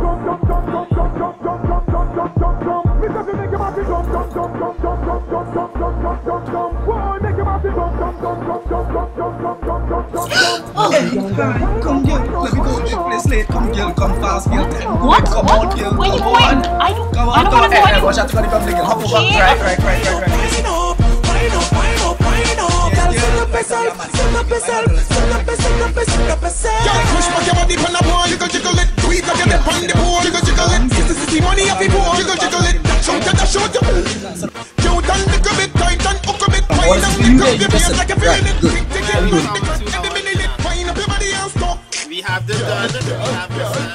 Come girl, let me go to the place late. Come girl, come fast girl. What? Come on girl, Where you come going? on. I don't Come want to go anywhere. Watch out, gonna come girl. Hop over, Okay. right. Push back your body on the wall, jiggle it. Tweet like you're on the wall, jiggle it. This money up before, jiggle it. Dash out you. Cute and little bit tight and hook a bit fine and little bit feel like a feeling it. Every minute, fine up your body and stop. We have this done. We have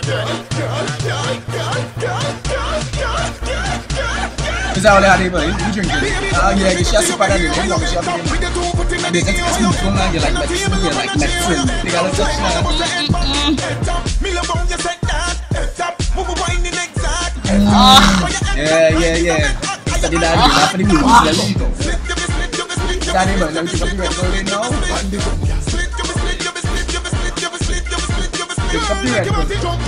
Is that all I had, boy? You drinking? Yeah, get your super daddy. You love your they get to school from now, you're like medicine, you're like medicine. They got a touch now. Yeah. Study that, you're not for the music. Let's go. Daddy, man, let me take up the red bull now. Take up the red bull.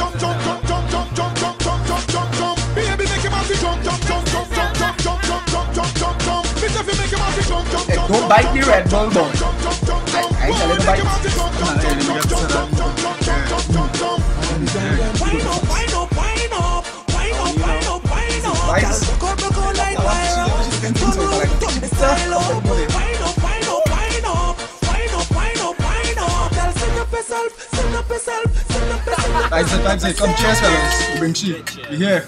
Hey, don't bite the red bull, boy. I ain't telling you to bite. Vibes, come cheers, fellas. We bring cheap. We here.